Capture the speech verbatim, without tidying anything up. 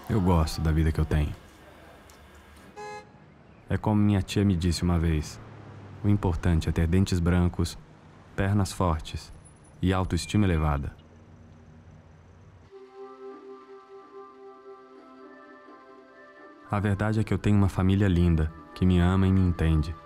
Eu gosto da vida que eu tenho. É como minha tia me disse uma vez: o importante é ter dentes brancos, pernas fortes e autoestima elevada. A verdade é que eu tenho uma família linda, que me ama e me entende.